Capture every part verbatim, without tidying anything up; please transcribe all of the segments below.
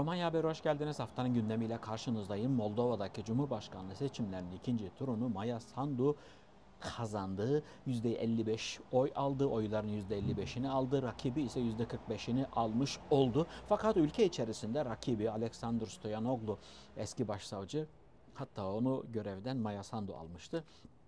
Romanya Haber'e hoş geldiniz. Haftanın gündemiyle karşınızdayım. Moldova'daki Cumhurbaşkanlığı seçimlerinin ikinci turunu Maya Sandu kazandı. yüzde elli beş oy aldı. Oyların yüzde elli beşini aldı. Rakibi ise yüzde kırk beşini almış oldu. Fakat ülke içerisinde rakibi Alexander Stoyanoglu, eski başsavcı, hatta onu görevden Maya Sandu almıştı.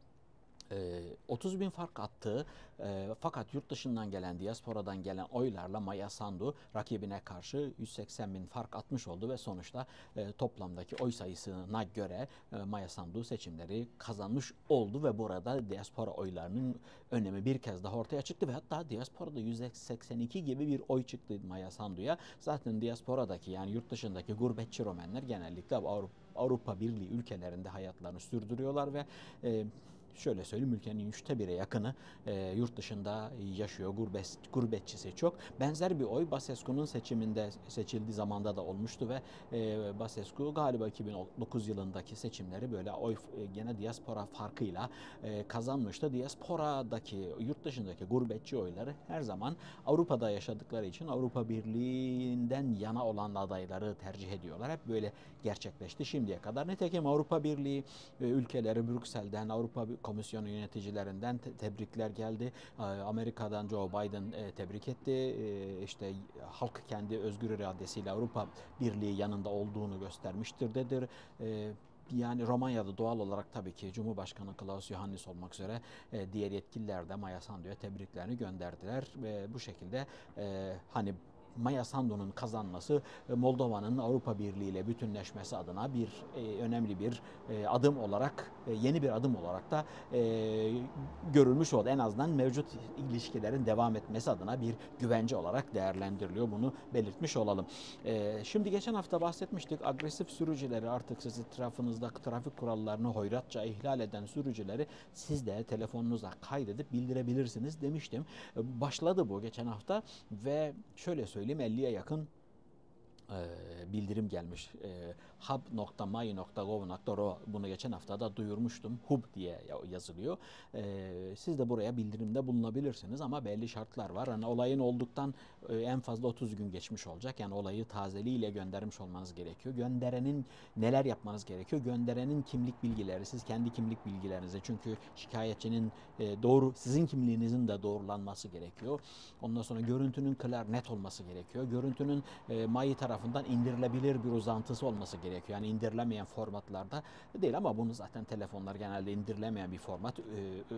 otuz bin fark attı. Fakat yurt dışından gelen, diasporadan gelen oylarla Maya Sandu rakibine karşı yüz seksen bin fark atmış oldu ve sonuçta toplamdaki oy sayısına göre Maya Sandu seçimleri kazanmış oldu ve burada diaspora oylarının önemi bir kez daha ortaya çıktı ve hatta diasporada yüzde seksen iki gibi bir oy çıktı Maya Sandu'ya. Zaten diasporadaki, yani yurt dışındaki gurbetçi Romenler genellikle Avrupa, Avrupa Birliği ülkelerinde hayatlarını sürdürüyorlar ve e, şöyle söyleyeyim, ülkenin üçte bire yakını e, yurt dışında yaşıyor. Gurbet, gurbetçisi çok. Benzer bir oy Basescu'nun seçiminde, seçildiği zamanda da olmuştu ve e, Basescu galiba iki bin dokuz yılındaki seçimleri böyle oy e, gene diaspora farkıyla e, kazanmıştı. Diasporadaki, yurt dışındaki gurbetçi oyları her zaman Avrupa'da yaşadıkları için Avrupa Birliği'nden yana olan adayları tercih ediyorlar. Hep böyle gerçekleşti şimdiye kadar. Nitekim Avrupa Birliği e, ülkeleri, Brüksel'den, Avrupa Komisyonu yöneticilerinden te tebrikler geldi. Amerika'dan Joe Biden e, tebrik etti. E, işte halk kendi özgür iradesiyle Avrupa Birliği yanında olduğunu göstermiştir dedi. E, Yani Romanya'da doğal olarak tabii ki Cumhurbaşkanı Klaus Johannis olmak üzere e, diğer yetkililer de Maya Sandu'ya tebriklerini gönderdiler ve bu şekilde e, hani Maya Sandu'nun kazanması Moldova'nın Avrupa Birliği ile bütünleşmesi adına bir e, önemli bir e, adım olarak, e, yeni bir adım olarak da e, görülmüş oldu. En azından mevcut ilişkilerin devam etmesi adına bir güvence olarak değerlendiriliyor. Bunu belirtmiş olalım. E, şimdi geçen hafta bahsetmiştik. Agresif sürücüleri, artık sizi trafinizde trafik kurallarını hoyratça ihlal eden sürücüleri siz de telefonunuza kaydedip bildirebilirsiniz demiştim. E, başladı bu geçen hafta ve şöyle söyleyeyim, elliye yakın bildirim gelmiş. hub nokta may nokta gov nokta ro, bunu geçen hafta da duyurmuştum. Hub diye yazılıyor. Siz de buraya bildirimde bulunabilirsiniz ama belli şartlar var. Hani olayın olduktan en fazla otuz gün geçmiş olacak. Yani olayı tazeliğiyle göndermiş olmanız gerekiyor. Gönderenin neler yapmanız gerekiyor? Gönderenin kimlik bilgileri, siz kendi kimlik bilgilerinizi, çünkü şikayetçinin doğru, sizin kimliğinizin de doğrulanması gerekiyor. Ondan sonra görüntünün clear, net olması gerekiyor. Görüntünün May tarafından indirilebilir bir uzantısı olması gerekiyor. Yani indirilemeyen formatlarda değil, ama bunu zaten telefonlar genelde indirilemeyen bir format, e,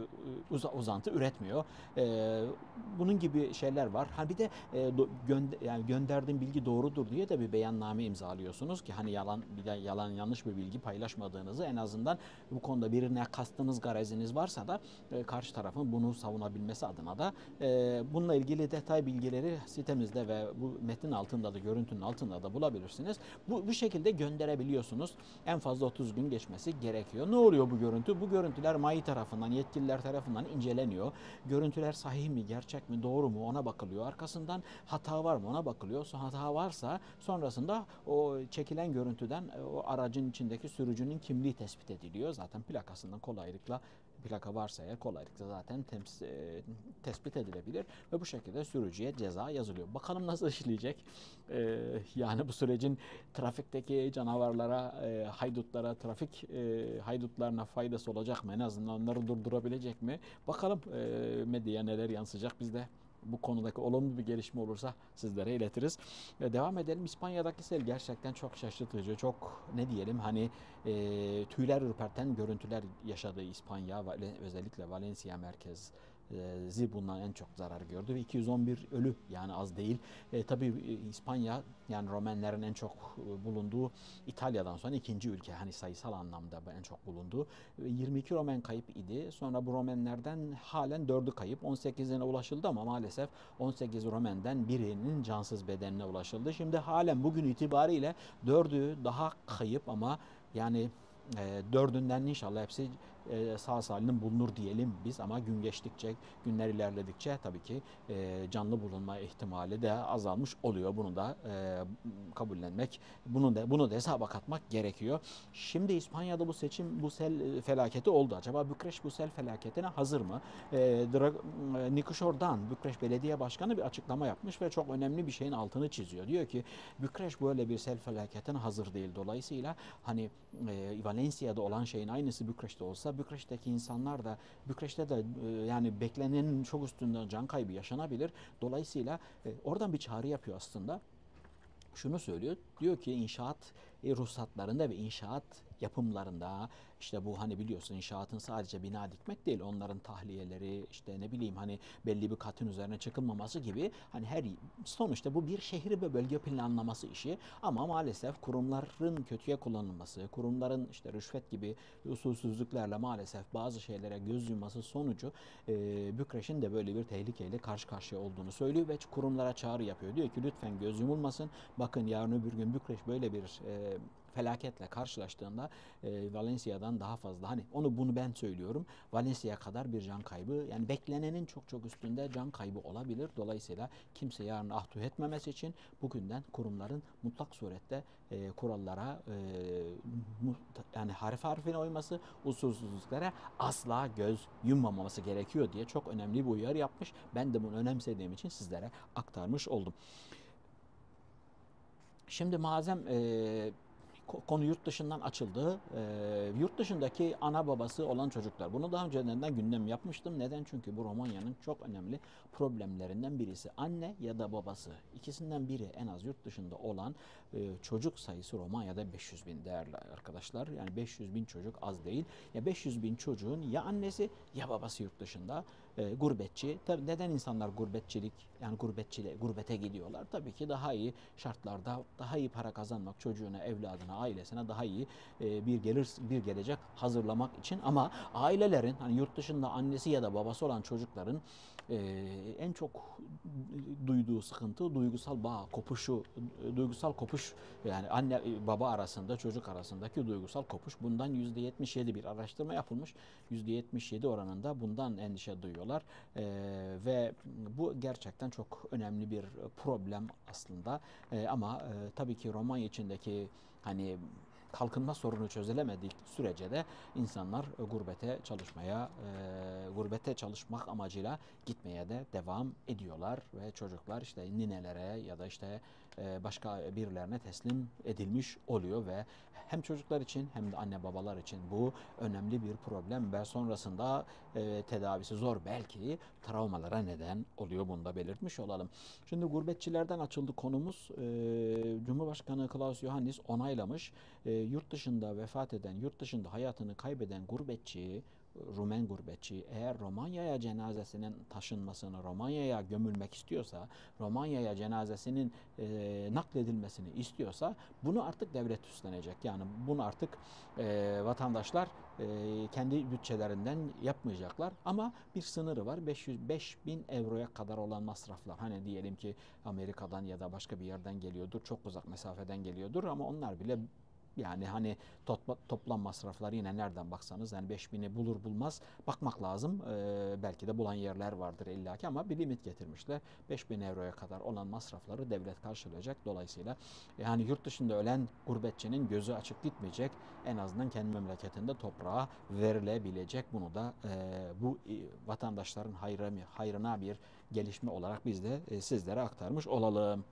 e, uzantı üretmiyor. E, bunun gibi şeyler var. Ha bir de e, gönder, yani gönderdiğim bilgi doğrudur diye de bir beyanname imzalıyorsunuz ki hani yalan yalan yanlış bir bilgi paylaşmadığınızı, en azından bu konuda birine kastınız, gareziniz varsa da e, karşı tarafın bunu savunabilmesi adına da e, bununla ilgili detay bilgileri sitemizde ve bu metnin altında da, görüntünün altında da bulabilirsiniz. Bu, bu şekilde gönderebiliyorsunuz. En fazla otuz gün geçmesi gerekiyor. Ne oluyor bu görüntü? Bu görüntüler M A İ tarafından, yetkililer tarafından inceleniyor. Görüntüler sahih mi, gerçek mi, doğru mu, ona bakılıyor. Arkasından hata var mı, ona bakılıyor. Hata varsa sonrasında o çekilen görüntüden o aracın içindeki sürücünün kimliği tespit ediliyor. Zaten plakasından kolaylıkla, plaka varsa eğer kolaylıkla zaten tems, e, tespit edilebilir ve bu şekilde sürücüye ceza yazılıyor. Bakalım nasıl işleyecek? E, yani bu sürecin trafikteki canavarlara, e, haydutlara, trafik e, haydutlarına faydası olacak mı? En azından onları durdurabilecek mi? Bakalım e, medyaya neler yansıyacak, biz de bu konudaki olumlu bir gelişme olursa sizlere iletiriz. E, devam edelim. İspanya'daki sel gerçekten çok şaşırtıcı, çok ne diyelim hani e, tüyler ürperten görüntüler yaşadı İspanya, özellikle Valencia merkez Zi bundan en çok zarar gördü ve iki yüz on bir ölü, yani az değil. E, tabii İspanya, yani Romenlerin en çok bulunduğu, İtalya'dan sonra ikinci ülke hani sayısal anlamda en çok bulunduğu. yirmi iki Romen kayıp idi. Sonra bu Romenlerden halen dördü kayıp. on sekizine ulaşıldı ama maalesef on sekiz Romen'den birinin cansız bedenine ulaşıldı. Şimdi halen bugün itibariyle dördü daha kayıp ama yani e, dördünden inşallah hepsi e, sağ salim bulunur diyelim biz, ama gün geçtikçe, günler ilerledikçe tabii ki e, canlı bulunma ihtimali de azalmış oluyor. Bunu da e, kabullenmek, bunu da bunu da hesaba katmak gerekiyor. Şimdi İspanya'da bu seçim, bu sel felaketi oldu. Acaba Bükreş bu sel felaketine hazır mı? E, Dra- e, Nico Jordan, Bükreş Belediye Başkanı, bir açıklama yapmış ve çok önemli bir şeyin altını çiziyor. Diyor ki Bükreş böyle bir sel felaketine hazır değil. Dolayısıyla hani e, Valencia'da olan şeyin aynısı Bükreş'te olsa, Bükreş'teki insanlar da, Bükreş'te de e, yani beklenenin çok üstünde can kaybı yaşanabilir. Dolayısıyla e, oradan bir çağrı yapıyor aslında. Şunu söylüyor. Diyor ki inşaat e, ruhsatlarında ve inşaat yapımlarında, işte bu hani biliyorsun inşaatın sadece bina dikmek değil, onların tahliyeleri, işte ne bileyim hani belli bir katın üzerine çıkılmaması gibi, hani her sonuçta bu bir şehri ve bölge planlaması işi, ama maalesef kurumların kötüye kullanılması, kurumların işte rüşvet gibi usulsüzlüklerle maalesef bazı şeylere göz yumması sonucu e, Bükreş'in de böyle bir tehlikeyle karşı karşıya olduğunu söylüyor ve kurumlara çağrı yapıyor. Diyor ki lütfen göz yumulmasın. Bakın yarın öbür gün Bükreş böyle bir e, felaketle karşılaştığında e, Valencia'dan daha fazla, hani onu bunu ben söylüyorum, Valencia kadar bir can kaybı, yani beklenenin çok çok üstünde can kaybı olabilir. Dolayısıyla kimse yarın ahtuh etmemesi için bugünden kurumların mutlak surette e, kurallara e, mu, yani harf harfine uyması, usulsüzlüklere asla göz yummaması gerekiyor diye çok önemli bir uyarı yapmış. Ben de bunu önemsediğim için sizlere aktarmış oldum. Şimdi malzem e, konu yurt dışından açıldı. E, yurt dışındaki ana babası olan çocuklar. Bunu daha önceden gündem yapmıştım. Neden? Çünkü bu Romanya'nın çok önemli problemlerinden birisi. Anne ya da babası, ikisinden biri en az yurt dışında olan e, çocuk sayısı Romanya'da beş yüz bin değerli arkadaşlar. Yani beş yüz bin çocuk az değil. Ya beş yüz bin çocuğun ya annesi ya babası yurt dışında. E, gurbetçi. Tabii neden insanlar gurbetçilik, yani gurbetçiliğe, gurbete gidiyorlar? Tabii ki daha iyi şartlarda, daha iyi para kazanmak, çocuğuna, evladına, ailesine daha iyi e, bir gelir, bir gelecek hazırlamak için. Ama ailelerin, hani yurt dışında annesi ya da babası olan çocukların e, en çok duyduğu sıkıntı duygusal bağ kopuşu, duygusal kopuş, yani anne baba arasında, çocuk arasındaki duygusal kopuş. Bundan yüzde yetmiş yedi bir araştırma yapılmış. yüzde yetmiş yedi oranında bundan endişe duyuyorlar. E, ve bu gerçekten çok önemli bir problem aslında. E, ama e, tabii ki Romanya içindeki hani kalkınma sorunu çözülemediği sürece de insanlar e, gurbete çalışmaya, e, gurbete çalışmak amacıyla gitmeye de devam ediyorlar ve çocuklar işte ninelere ya da işte e, başka birilerine teslim edilmiş oluyor ve hem çocuklar için hem de anne babalar için bu önemli bir problem ve sonrasında e, tedavisi zor, belki travmalara neden oluyor. Bunu da belirtmiş olalım. Şimdi gurbetçilerden açıldı konumuz. E, Cumhurbaşkanı Klaus Johannes onaylamış. E, yurt dışında vefat eden, yurt dışında hayatını kaybeden gurbetçi, Rumen gurbetçi eğer Romanya'ya cenazesinin taşınmasını, Romanya'ya gömülmek istiyorsa, Romanya'ya cenazesinin e, nakledilmesini istiyorsa bunu artık devlet üstlenecek. Yani bunu artık e, vatandaşlar e, kendi bütçelerinden yapmayacaklar. Ama bir sınırı var. beş yüz beş bin euroya kadar olan masraflar. Hani diyelim ki Amerika'dan ya da başka bir yerden geliyordur, çok uzak mesafeden geliyordur, ama onlar bile yani hani topla, toplam masrafları yine nereden baksanız yani beş bini bulur bulmaz bakmak lazım. Ee, belki de bulan yerler vardır illaki, ama bir limit getirmişler. beş bin euroya kadar olan masrafları devlet karşılayacak. Dolayısıyla yani yurt dışında ölen gurbetçinin gözü açık gitmeyecek. En azından kendi memleketinde toprağa verilebilecek. Bunu da e, bu e, vatandaşların hayrına, hayrına bir gelişme olarak biz de e, sizlere aktarmış olalım.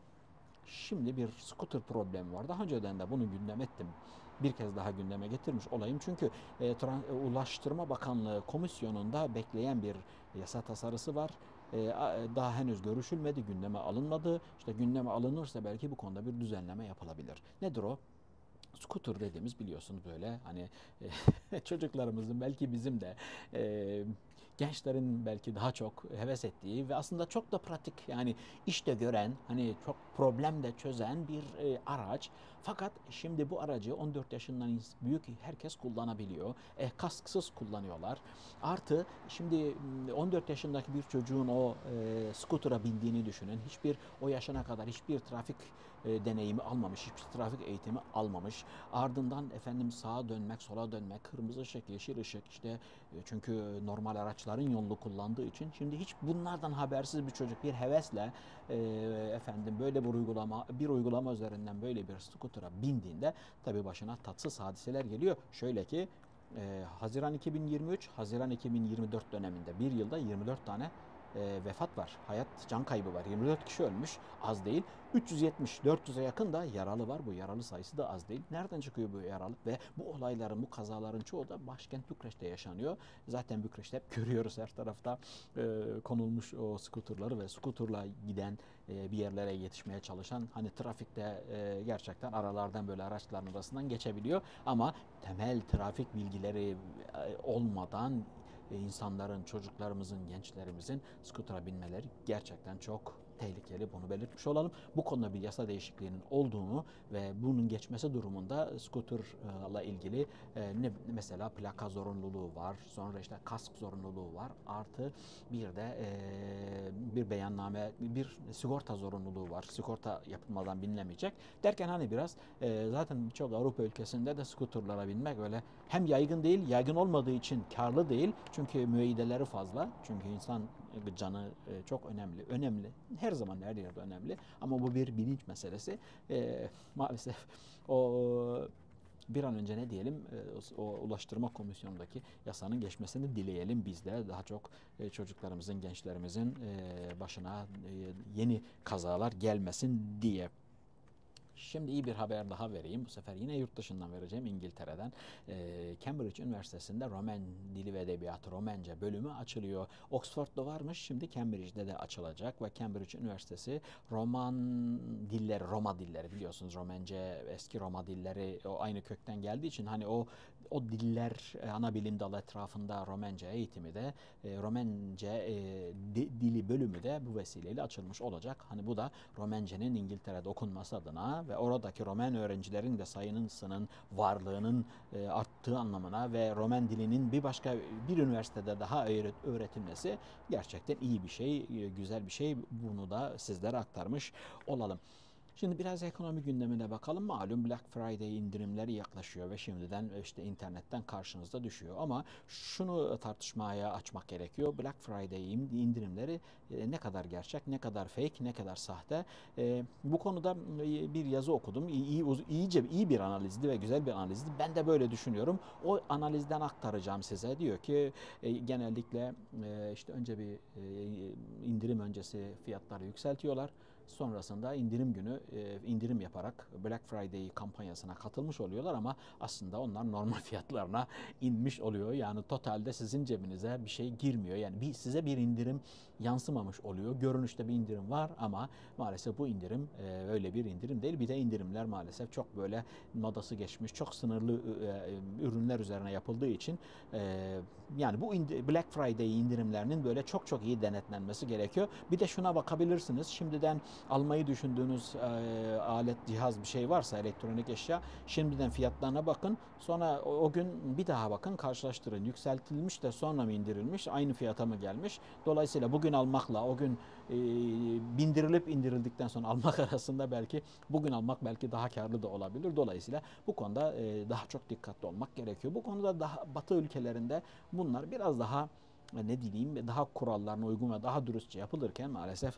Şimdi bir scooter problemi var. Daha önceden de bunu gündem ettim. Bir kez daha gündeme getirmiş olayım. Çünkü e, Ulaştırma Bakanlığı komisyonunda bekleyen bir yasa tasarısı var. E, daha henüz görüşülmedi, gündeme alınmadı. İşte gündeme alınırsa belki bu konuda bir düzenleme yapılabilir. Nedir o? Scooter dediğimiz biliyorsunuz böyle hani e, çocuklarımızın, belki bizim de e, gençlerin belki daha çok heves ettiği ve aslında çok da pratik, yani işte gören, hani çok problem de çözen bir e, araç. Fakat şimdi bu aracı on dört yaşından büyük herkes kullanabiliyor. E, kasksız kullanıyorlar. Artı şimdi on dört yaşındaki bir çocuğun o e, skutura bindiğini düşünün. Hiçbir o yaşına kadar hiçbir trafik e, deneyimi almamış, hiçbir trafik eğitimi almamış. Ardından efendim sağa dönmek, sola dönmek, kırmızı ışık, yeşil ışık, işte e, çünkü normal araçların yolunu kullandığı için şimdi hiç bunlardan habersiz bir çocuk bir hevesle e, efendim böyle bir uygulama bir uygulama üzerinden böyle bir skutura bindiğinde tabii başına tatsız hadiseler geliyor. Şöyle ki e, Haziran iki bin yirmi üç, Haziran iki bin yirmi dört döneminde bir yılda yirmi dört tane e, vefat var. Hayat, can kaybı var. yirmi dört kişi ölmüş. Az değil. üç yüz yetmiş dört yüze yakın da yaralı var. Bu yaralı sayısı da az değil. Nereden çıkıyor bu yaralı? Ve bu olayların, bu kazaların çoğu da başkent Bükreş'te yaşanıyor. Zaten Bükreş'te hep görüyoruz her tarafta e, konulmuş o skuterları ve skuterla giden, e, bir yerlere yetişmeye çalışan, hani trafikte e, gerçekten aralardan böyle araçların arasından geçebiliyor. Ama temel trafik bilgileri e, olmadan insanların, çocuklarımızın, gençlerimizin skutura binmeleri gerçekten çok tehlikeli. Bunu belirtmiş olalım. Bu konuda bir yasa değişikliğinin olduğunu ve bunun geçmesi durumunda skuterla ilgili e, ne mesela plaka zorunluluğu var. Sonra işte kask zorunluluğu var. Artı bir de e, bir beyanname, bir sigorta zorunluluğu var. Sigorta yapılmadan binilemeyecek. Derken hani biraz e, zaten birçok Avrupa ülkesinde de skuterlara binmek öyle hem yaygın değil, yaygın olmadığı için karlı değil. Çünkü müeyyideleri fazla. Çünkü insan canı çok önemli. Önemli. Her zaman her yerde önemli. Ama bu bir bilinç meselesi. E, maalesef o bir an önce ne diyelim o Ulaştırma Komisyonu'ndaki yasanın geçmesini dileyelim biz de. Daha çok çocuklarımızın, gençlerimizin başına yeni kazalar gelmesin diye. Şimdi iyi bir haber daha vereyim. Bu sefer yine yurt dışından vereceğim, İngiltere'den. Ee, Cambridge Üniversitesi'nde Roman Dili ve Edebiyatı, Romence bölümü açılıyor. Oxford'da varmış, şimdi Cambridge'de de açılacak ve Cambridge Üniversitesi Roman dilleri, Roma dilleri, biliyorsunuz Romence eski Roma dilleri o aynı kökten geldiği için hani o o diller ana bilim dalı etrafında Romence eğitimi de e, Romence e, di, dili bölümü de bu vesileyle açılmış olacak. Hani bu da Romence'nin İngiltere'de okunması adına ve oradaki Romen öğrencilerin de sayısının, varlığının e, arttığı anlamına ve Romen dilinin bir başka bir üniversitede daha öğretilmesi gerçekten iyi bir şey, güzel bir şey. Bunu da sizlere aktarmış olalım. Şimdi biraz ekonomi gündemine bakalım. Malum Black Friday indirimleri yaklaşıyor ve şimdiden işte internetten karşınızda düşüyor. Ama şunu tartışmaya açmak gerekiyor. Black Friday indirimleri ne kadar gerçek, ne kadar fake, ne kadar sahte. Bu konuda bir yazı okudum. İyi, iyice iyi bir analizdi ve güzel bir analizdi. Ben de böyle düşünüyorum. O analizden aktaracağım size. Diyor ki genellikle işte önce bir indirim öncesi fiyatları yükseltiyorlar. Sonrasında indirim günü e, indirim yaparak Black Friday kampanyasına katılmış oluyorlar ama aslında onlar normal fiyatlarına inmiş oluyor. Yani totalde sizin cebinize bir şey girmiyor. Yani bir size bir indirim yansımamış oluyor. Görünüşte bir indirim var ama maalesef bu indirim e, öyle bir indirim değil. Bir de indirimler maalesef çok böyle modası geçmiş, çok sınırlı e, ürünler üzerine yapıldığı için e, yani bu Black Friday indirimlerinin böyle çok çok iyi denetlenmesi gerekiyor. Bir de şuna bakabilirsiniz. Şimdiden almayı düşündüğünüz e, alet, cihaz bir şey varsa, elektronik eşya, şimdiden fiyatlarına bakın. Sonra o, o gün bir daha bakın, karşılaştırın. Yükseltilmiş de sonra mı indirilmiş, aynı fiyata mı gelmiş? Dolayısıyla bugün almakla o gün e, bindirilip indirildikten sonra almak arasında belki bugün almak belki daha karlı da olabilir. Dolayısıyla bu konuda e, daha çok dikkatli olmak gerekiyor. Bu konuda daha Batı ülkelerinde bunlar biraz daha ne diyeyim, daha kurallarına uygun ve daha dürüstçe yapılırken maalesef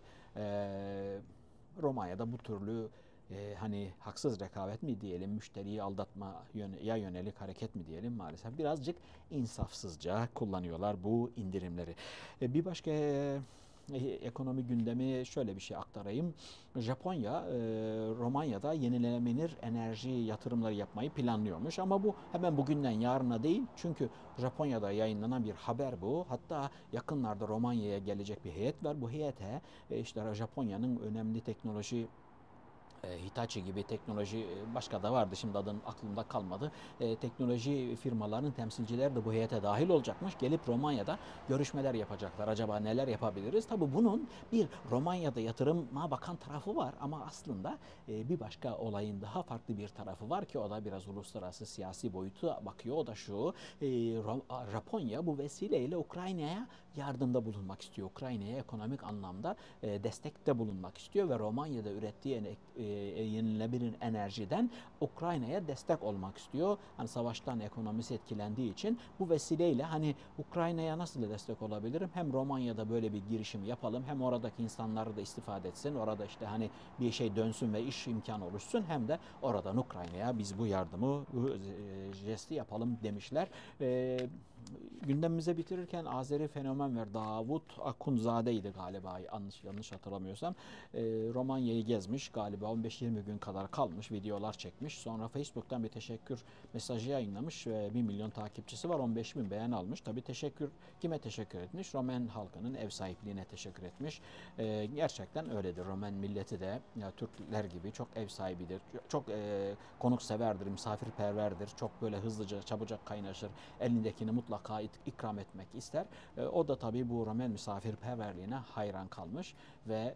e, Romanya'da bu türlü e, hani haksız rekabet mi diyelim, müşteriyi aldatmaya yönelik hareket mi diyelim, maalesef birazcık insafsızca kullanıyorlar bu indirimleri. E, bir başka e, ekonomi gündemi şöyle bir şey aktarayım. Japonya, e, Romanya'da yenilenebilir enerji yatırımları yapmayı planlıyormuş ama bu hemen bugünden yarına değil. Çünkü Japonya'da yayınlanan bir haber bu. Hatta yakınlarda Romanya'ya gelecek bir heyet var. Bu heyete e, işte Japonya'nın önemli teknoloji E, Hitachi gibi teknoloji e, başka da vardı, şimdi adın aklımda kalmadı. E, teknoloji firmalarının temsilcileri de bu heyete dahil olacakmış. Gelip Romanya'da görüşmeler yapacaklar. Acaba neler yapabiliriz? Tabii bunun bir Romanya'da yatırıma bakan tarafı var ama aslında e, bir başka olayın daha farklı bir tarafı var ki o da biraz uluslararası siyasi boyutu bakıyor. O da şu: e, Japonya bu vesileyle Ukrayna'ya yardımda bulunmak istiyor. Ukrayna'ya ekonomik anlamda e, destekte bulunmak istiyor ve Romanya'da ürettiği e, yenilenebilir enerjiden Ukrayna'ya destek olmak istiyor. Hani savaştan ekonomisi etkilendiği için bu vesileyle hani Ukrayna'ya nasıl destek olabilirim? Hem Romanya'da böyle bir girişim yapalım, hem oradaki insanları da istifade etsin. Orada işte hani bir şey dönsün ve iş imkanı oluşsun, hem de oradan Ukrayna'ya biz bu yardımı, bu jesti yapalım demişler. E, gündemimize bitirirken Azeri fenomen ve Davut Akunzade'ydi galiba, yanlış yanlış hatırlamıyorsam. E, Romanya'yı gezmiş galiba, on beş yirmi gün kadar kalmış, videolar çekmiş. Sonra Facebook'tan bir teşekkür mesajı yayınlamış ve bir milyon takipçisi var, on beş bin beğen almış. Tabii teşekkür, kime teşekkür etmiş? Roman halkının ev sahipliğine teşekkür etmiş. E, gerçekten öyledir. Roman milleti de ya, Türkler gibi çok ev sahibidir. Çok e, konukseverdir, misafirperverdir. Çok böyle hızlıca, çabucak kaynaşır. Elindekini mutlaka ikram etmek ister. E, o da tabii bu Roman misafirperverliğine hayran kalmış ve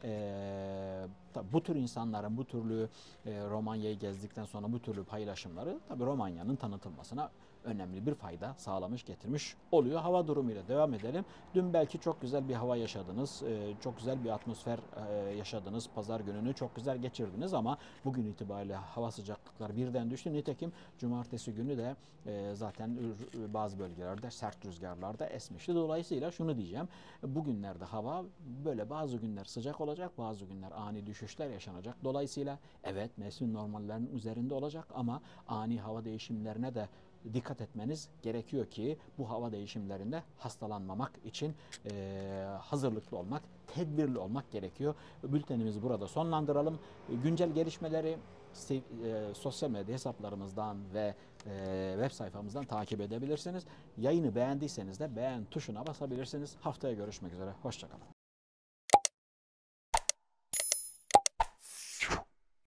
e, bu tür insanların bu türlü e, Romanya'yı gezdikten sonra bu türlü paylaşımları tabii Romanya'nın tanıtılmasına önemli bir fayda sağlamış, getirmiş oluyor. Hava durumuyla devam edelim. Dün belki çok güzel bir hava yaşadınız, e, çok güzel bir atmosfer e, yaşadınız. Pazar gününü çok güzel geçirdiniz ama bugün itibariyle hava sıcaklıkları birden düştü. Nitekim cumartesi günü de e, zaten bazı bölgelerde sert rüzgarlar da esmişti. Dolayısıyla şunu diyeceğim: bugünlerde hava böyle, bazı günler sıcak olacak, bazı günler ani düşüşler yaşanacak. Dolayısıyla evet, mevsim normallerinin üzerinde olacak ama ani hava değişimlerine de dikkat etmeniz gerekiyor ki bu hava değişimlerinde hastalanmamak için e, hazırlıklı olmak, tedbirli olmak gerekiyor. Bültenimizi burada sonlandıralım. Güncel gelişmeleri e, sosyal medya hesaplarımızdan ve e, web sayfamızdan takip edebilirsiniz. Yayını beğendiyseniz de beğen tuşuna basabilirsiniz. Haftaya görüşmek üzere. Hoşçakalın.